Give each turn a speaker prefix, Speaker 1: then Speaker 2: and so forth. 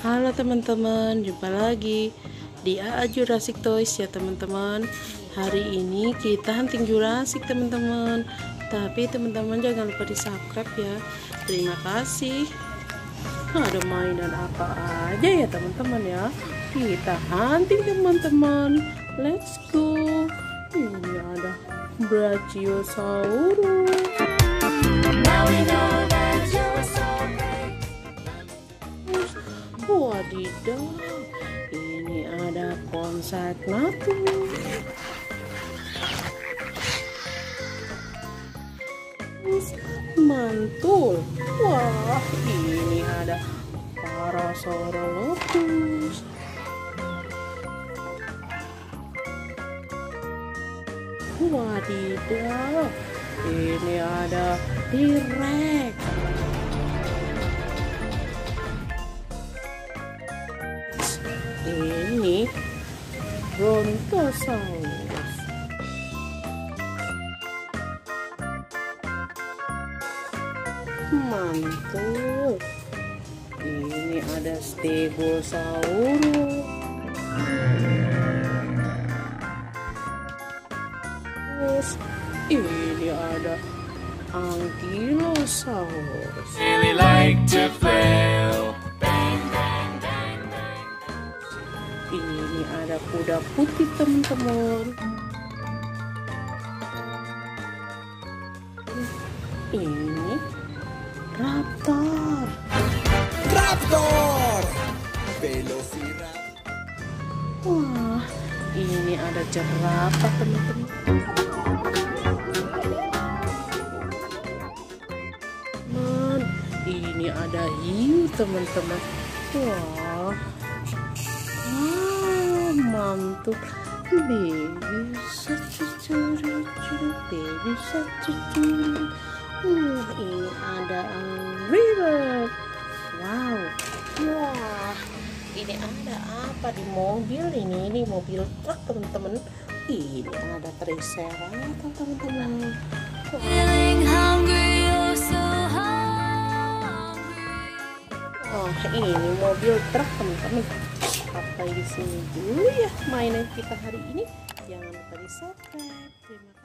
Speaker 1: Halo teman-teman, jumpa lagi di AA Jurassic Toys ya teman-teman. Hari ini kita hunting Jurassic teman-teman. Tapi teman-teman jangan lupa di subscribe ya. Terima kasih. Ada mainan apa aja ya teman-teman ya. Kita hunting teman-teman. Let's go. Ini ada Brachiosaurus. Now we know that you are so great. Wadidaw, ini ada Compsognathus. Mantul. Wah, ini ada Parasaurolophus. Wadidaw, ini ada T-Rex. Ini Brontosaurus. Mantul. Ini ada Stegosaurus. Ini ada Ankylosaurus.
Speaker 2: Really like to flail.
Speaker 1: Ini ada kuda putih teman-teman. Ini Raptor.
Speaker 2: Velociraptor.
Speaker 1: Wah, ini ada jerapah teman-teman. Ini ada hiu teman-teman. Wah, mantul. Baby shark. Ini ada river. Wow. Wah, ini ada apa di mobil ini? Ini mobil truk teman-teman. Ini ada Triceratops teman-teman.
Speaker 3: Feeling hungry, oh so hungry.
Speaker 1: Oh, ini mobil truk teman-teman. Sampai di sini dulu ya mainan kita hari ini. Jangan lupa di subscribe. Terima kasih.